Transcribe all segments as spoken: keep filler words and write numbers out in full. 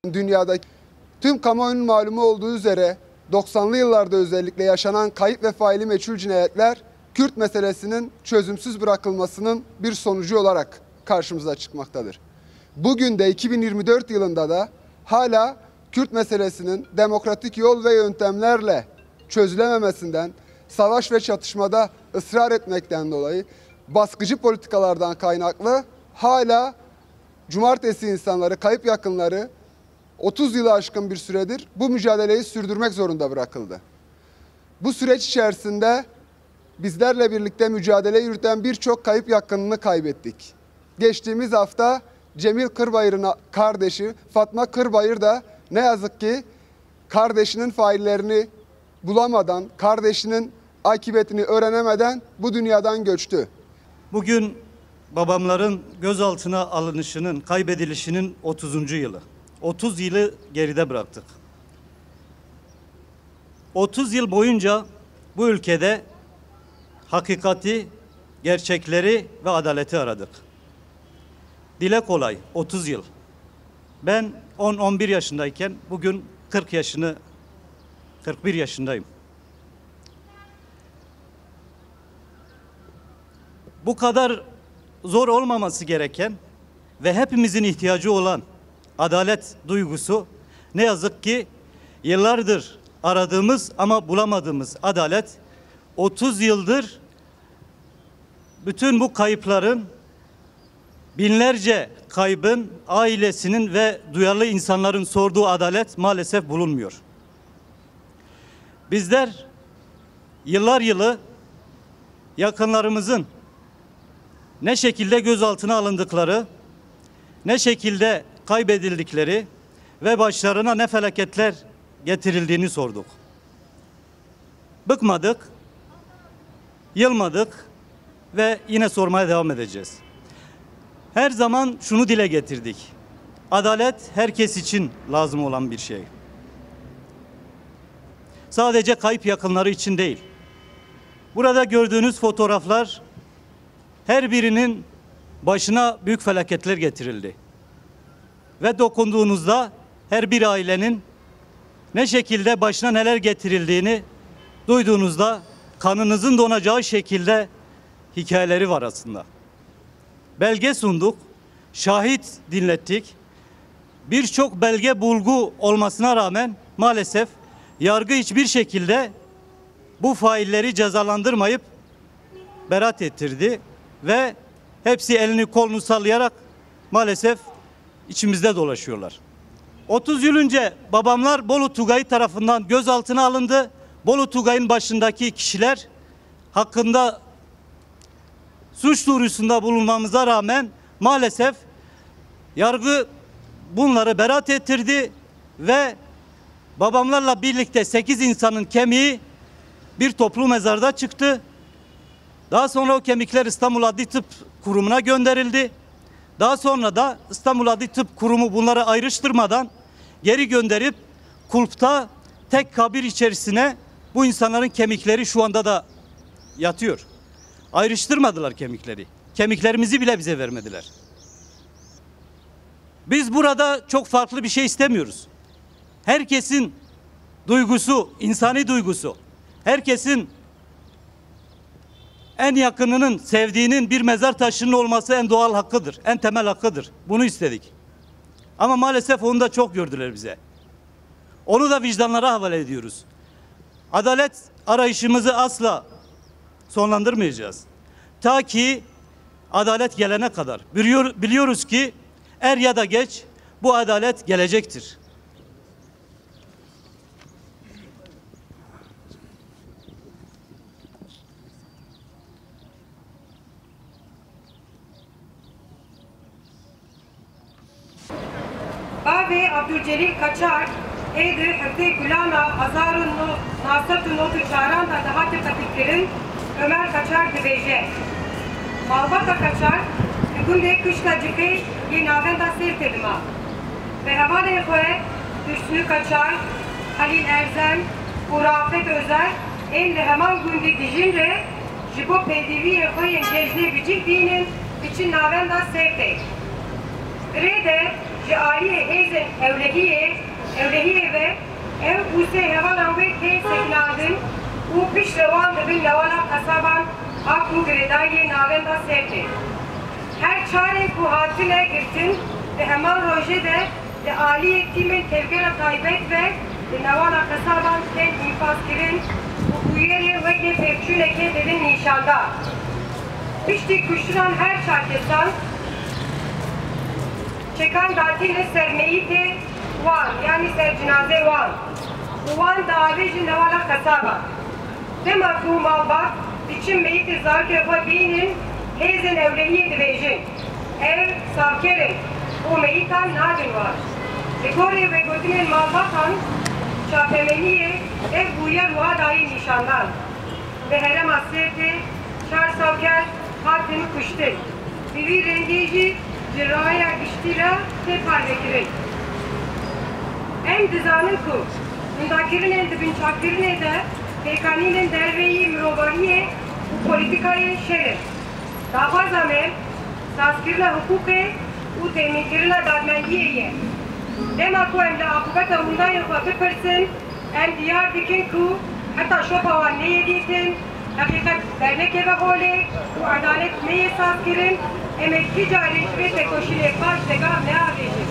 Dünyadaki tüm kamuoyunun malumu olduğu üzere doksanlı yıllarda özellikle yaşanan kayıp ve faili meçhul cinayetler Kürt meselesinin çözümsüz bırakılmasının bir sonucu olarak karşımıza çıkmaktadır. Bugün de iki bin yirmi dört yılında da hala Kürt meselesinin demokratik yol ve yöntemlerle çözülememesinden, savaş ve çatışmada ısrar etmekten dolayı baskıcı politikalardan kaynaklı hala cumartesi insanları, kayıp yakınları otuz yılı aşkın bir süredir bu mücadeleyi sürdürmek zorunda bırakıldı. Bu süreç içerisinde bizlerle birlikte mücadele yürüten birçok kayıp yakınını kaybettik. Geçtiğimiz hafta Cemil Kırbayır'ın kardeşi Fatma Kırbayır da ne yazık ki kardeşinin faillerini bulamadan, kardeşinin akıbetini öğrenemeden bu dünyadan göçtü. Bugün babamların gözaltına alınışının, kaybedilişinin otuzuncu yılı. otuz yılı geride bıraktık. otuz yıl boyunca bu ülkede hakikati, gerçekleri ve adaleti aradık. Dile kolay, otuz yıl. Ben on on bir yaşındayken bugün kırk yaşını, kırk bir yaşındayım. Bu kadar zor olmaması gereken ve hepimizin ihtiyacı olan adalet duygusu ne yazık ki yıllardır aradığımız ama bulamadığımız adalet otuz yıldır bütün bu kayıpların, binlerce kaybın ailesinin ve duyarlı insanların sorduğu adalet maalesef bulunmuyor. Bizler yıllar yılı yakınlarımızın ne şekilde gözaltına alındıkları, ne şekilde kaybedildikleri ve başlarına ne felaketler getirildiğini sorduk. Bıkmadık, yılmadık ve yine sormaya devam edeceğiz. Her zaman şunu dile getirdik. Adalet herkes için lazım olan bir şey. Sadece kayıp yakınları için değil. Burada gördüğünüz fotoğraflar her birinin başına büyük felaketler getirildi. Ve dokunduğunuzda her bir ailenin ne şekilde başına neler getirildiğini duyduğunuzda kanınızın donacağı şekilde hikayeleri var aslında. Belge sunduk, şahit dinlettik. Birçok belge bulgu olmasına rağmen maalesef yargı hiçbir şekilde bu failleri cezalandırmayıp beraat ettirdi ve hepsi elini kolunu sallayarak maalesef içimizde dolaşıyorlar. otuz yıl önce babamlar Bolu Tugayı tarafından gözaltına alındı. Bolu Tugayı'nın başındaki kişiler hakkında suç duyurusunda bulunmamıza rağmen maalesef yargı bunları beraat ettirdi ve babamlarla birlikte sekiz insanın kemiği bir toplu mezarda çıktı. Daha sonra o kemikler İstanbul Adli Tıp Kurumu'na gönderildi. Daha sonra da İstanbul Adli Tıp Kurumu bunları ayrıştırmadan geri gönderip kulpta tek kabir içerisine bu insanların kemikleri şu anda da yatıyor. Ayrıştırmadılar kemikleri. Kemiklerimizi bile bize vermediler. Biz burada çok farklı bir şey istemiyoruz. Herkesin duygusu, insani duygusu, herkesin en yakınının, sevdiğinin bir mezar taşının olması en doğal hakkıdır, en temel hakkıdır. Bunu istedik. Ama maalesef onu da çok gördüler bize. Onu da vicdanlara havale ediyoruz. Adalet arayışımızı asla sonlandırmayacağız. Ta ki adalet gelene kadar. Biliyor, biliyoruz ki er ya da geç bu adalet gelecektir. Bave Abdülcelil Kaçar, Eydir Hıfte Gülana, Hazarun Nasatun Notu Çağran da daha tıkatıkların Ömer Kaçar Dibeje. Malbata Kaçar, Günde Kışla Cıkı, Yenaven da Sevtelima. Ve Havale Koe, Hüsnü Kaçar, Halil Erzem, Urafet Özer, En ve hemen günde dijinre, Jibo Pediviye Koyen Cejne Bicik Dinin, için Naven da Sevtel. Rede, ji aliyê hêzên ewlehiyê ewlehiyê ve ev ûsê hevalan wê tê sekinandin û piştre wan dibin newala qesaban a ku girêdayê navenda Sêrtê. Her çarê ku hatine girtin di heman rojê de di aliyê tîmên tevgera taybet ve di newala qesaban tên înfazkirin û bûyerê wekê pêvçûnekê dibin nîşanda. Piştî kuşturan her çarkesan çekan datîne ser meyîtê wan yani ser cinazê wan û wan diavê ji newala qesaban. Dema ku malbat diçin meyîtê zarokê xwe bînin hêzên ewlehiyê dibêjin. Ev savkerin û meyîtan nadin war. Li gorî vegotinên malbatan çapemeniyê ev bûye wiha dayî nîşandan. Li herêma Sêrtê çar savker hatin kuştin. Bi vî rengî jî ji raya giştî re tê parvekirin. Em dizanin ku hundakirinên di binçakirinê de pêkanînên derveyî mirovariyê û polîtikayê şerin. Daxwaza me sazkirina hukûkê û temînkirina dadmendiyê ye. Dema ku em li aqibeta hundayên xwe bipirsin, em diyar dikin ku heta şopa wan neyê dîtin, heqîqet dernekeve holê û edalet neyê sazkirin, em ê kî carê ji vê tekoşînê baş degah neavêjin.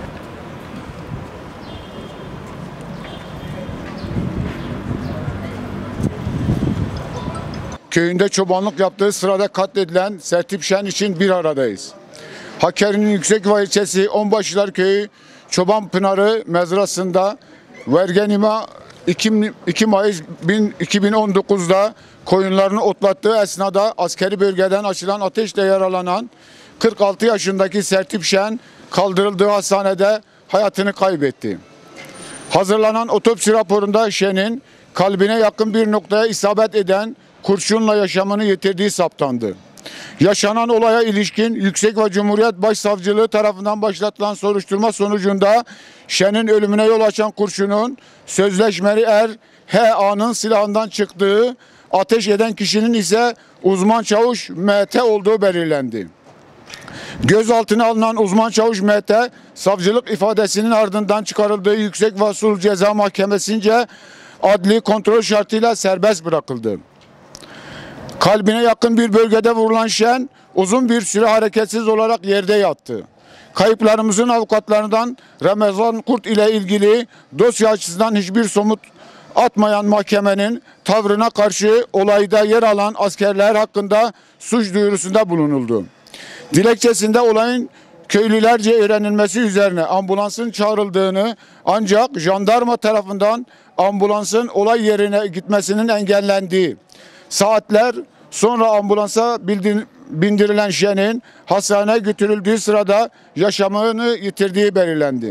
Köyünde çobanlık yaptığı sırada katledilen Sertip Şen için bir aradayız. Hakkari'nin Yüksekova ilçesi Onbaşılar Köyü Çoban Pınarı mezrasında Vergenima iki Mayıs iki bin on dokuz'da koyunlarını otlattığı esnada askeri bölgeden açılan ateşle yaralanan kırk altı yaşındaki Sertip Şen kaldırıldığı hastanede hayatını kaybetti. Hazırlanan otopsi raporunda Şen'in kalbine yakın bir noktaya isabet eden kurşunla yaşamını yitirdiği saptandı. Yaşanan olaya ilişkin Yüksekova Cumhuriyet Başsavcılığı tarafından başlatılan soruşturma sonucunda Şen'in ölümüne yol açan kurşunun sözleşmeli er H A'nın silahından çıktığı, ateş eden kişinin ise uzman çavuş M T olduğu belirlendi. Gözaltına alınan uzman çavuş M T, savcılık ifadesinin ardından çıkarıldığı Yüksekova Sulh Ceza Mahkemesi'nce adli kontrol şartıyla serbest bırakıldı. Kalbine yakın bir bölgede vurulan Şen uzun bir süre hareketsiz olarak yerde yattı. Kayıplarımızın avukatlarından Ramazan Kurt ile ilgili dosya açısından hiçbir somut atmayan mahkemenin tavrına karşı olayda yer alan askerler hakkında suç duyurusunda bulunuldu. Dilekçesinde olayın köylülerce öğrenilmesi üzerine ambulansın çağrıldığını ancak jandarma tarafından ambulansın olay yerine gitmesinin engellendiği, saatler sonra ambulansa bindirilen Şen'in hastaneye götürüldüğü sırada yaşamını yitirdiği belirlendi.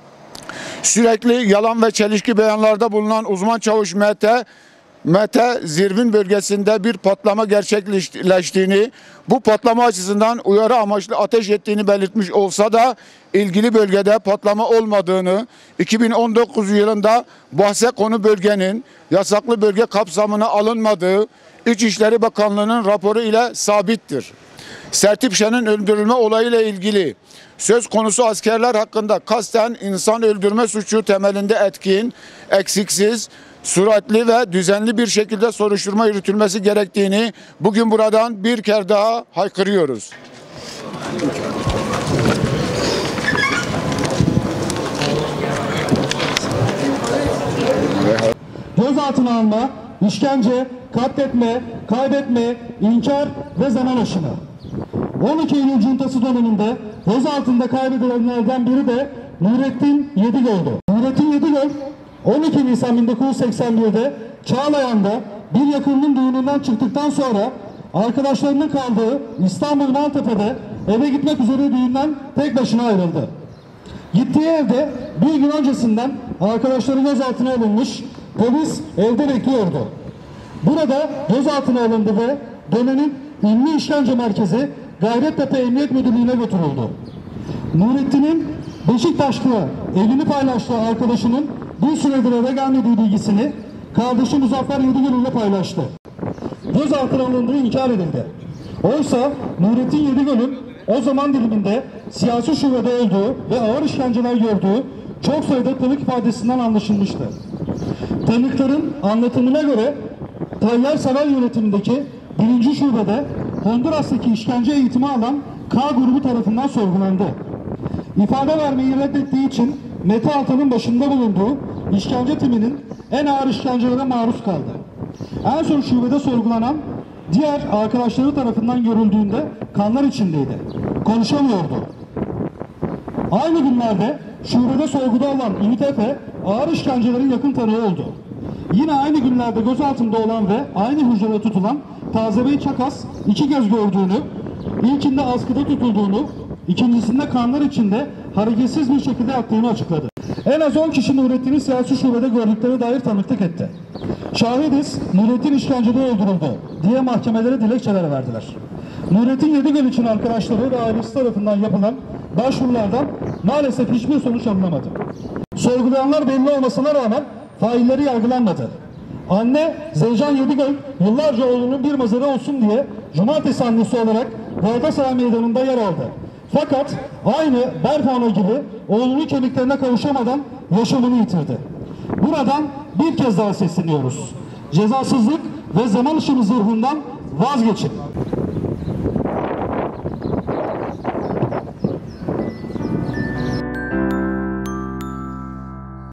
Sürekli yalan ve çelişki beyanlarda bulunan uzman çavuş M T, M T Zirvin bölgesinde bir patlama gerçekleştiğini, bu patlama açısından uyarı amaçlı ateş ettiğini belirtmiş olsa da ilgili bölgede patlama olmadığını, iki bin on dokuz yılında bahse konu bölgenin yasaklı bölge kapsamına alınmadığı İçişleri Bakanlığı'nın raporu ile sabittir. Sertip Şen'in öldürülme olayıyla ilgili söz konusu askerler hakkında kasten insan öldürme suçu temelinde etkin, eksiksiz, süratli ve düzenli bir şekilde soruşturma yürütülmesi gerektiğini bugün buradan bir kere daha haykırıyoruz. Gözaltına alma, işkence, katletme, kaybetme, inkar ve zaman aşımı. on iki Eylül Cuntası döneminde gözaltında kaybedilenlerden biri de Nurettin Yedigöl'dü. Nurettin Yedigöl on iki Nisan bin dokuz yüz seksen bir'de Çağlayan'da bir yakınının düğününden çıktıktan sonra arkadaşlarının kaldığı İstanbul Maltepe'de eve gitmek üzere düğünden tek başına ayrıldı. Gittiği evde bir gün öncesinden arkadaşları gözaltına alınmış, polis evde bekliyordu. Burada gözaltına alındı ve dönemin ünlü işkence merkezi Gayrettepe Emniyet Müdürlüğü'ne götürüldü. Nurettin'in Beşiktaş'ta evini paylaştığı arkadaşının bir süredir eve gelmediği bilgisini kardeşi Muzaffer Yedigöl ile paylaştı. Gözaltına alındığı inkar edildi. Oysa Nurettin Yedigöl'ün o zaman diliminde siyasi şubede olduğu ve ağır işkenceler gördüğü çok sayıda tanık ifadesinden anlaşılmıştı. Tanıkların anlatımına göre Tayyar Saray yönetimindeki birinci şubede Honduras'taki işkence eğitimi alan K grubu tarafından sorgulandı. İfade vermeyi reddettiği için Mete Altan'ın başında bulunduğu işkence timinin en ağır işkencelere maruz kaldı. En son şubede sorgulanan diğer arkadaşları tarafından görüldüğünde kanlar içindeydi. Konuşamıyordu. Aynı günlerde şubede sorguda olan Ümit Efe ağır işkencelerin yakın tanığı oldu. Yine aynı günlerde gözaltında olan ve aynı hücrede tutulan Tazebey Çakas iki kez gördüğünü, ilkinde askıda tutulduğunu, ikincisinde kanlar içinde hareketsiz bir şekilde yattığını açıkladı. En az on kişi Nurettin'i siyasi şubede gördüklerine dair tanıklık etti. Şahidiz, Nurettin işkencede öldürüldü diye mahkemelere dilekçeler verdiler. Nurettin Yedigöl için arkadaşları ve ailesi tarafından yapılan başvurulardan maalesef hiçbir sonuç alınamadı. Sorgulayanlar belli olmasına rağmen failleri yargılanmadı. Anne Zeycan Yedigöl yıllarca oğlunun bir mezarı olsun diye cumartesi annesi olarak Galatasaray Meydanı'nda yer aldı. Fakat aynı Berfano gibi oğlunun kemiklerine kavuşamadan yaşamını yitirdi. Buradan bir kez daha sesleniyoruz. Cezasızlık ve zaman ışını zırhından vazgeçin.